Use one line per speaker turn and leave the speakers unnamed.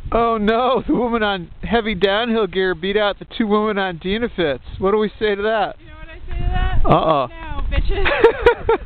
Oh no, the woman on heavy downhill gear beat out the two women on Dynafits. What do we say to that?
You know what I say to that?
Uh-uh.
No, bitches.